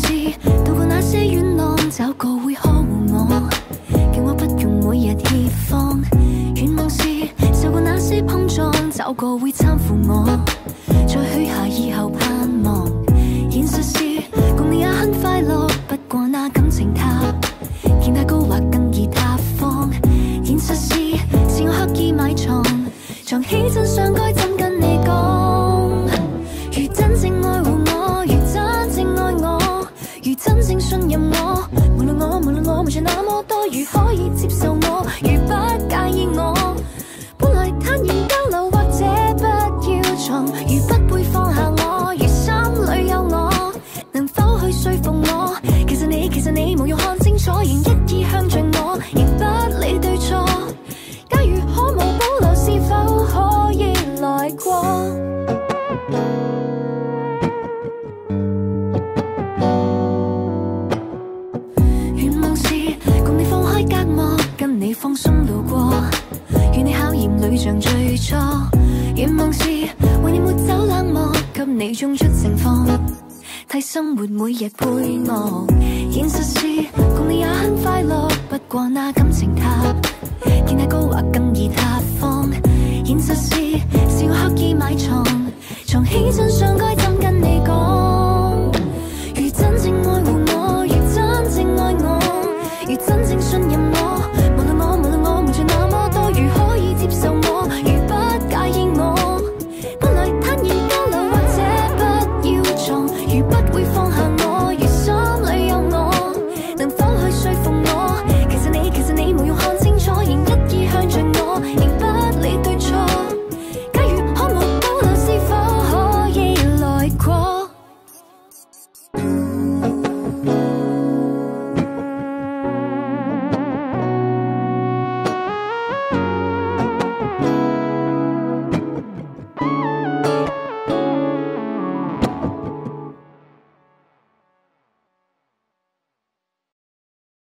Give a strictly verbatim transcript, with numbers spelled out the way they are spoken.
是渡過那些遠浪，找個會呵護我，叫我不用每日怯慌。願望是受過那些碰撞，找個會攙扶我，再許下以後盼望。現實是共你也很快樂，不過那感情塔見太高或更易塌方。現實是是我刻意埋藏，藏起真相該怎跟你講？如真正愛護我，如真正愛我，如真正信任我。無論我無論我瞞着那麼多，如可以接受我，如不介意我。本來坦然交流或者不要藏，如不會放下我，如心裏有我，能否去說服我？其實你其實你無用看清楚，仍一意向著我，亦不理對錯。假如可無保留，是否可以來過？願望是共你放開隔膜，跟你放鬆路過，與你考驗裏像最初。願望是為你抹走冷漠，給你種出情況，替生活每日配樂。現實是共你也很快樂，不過那感情塔見太高或更易塌方。現實是是我刻意埋藏，藏起真相該怎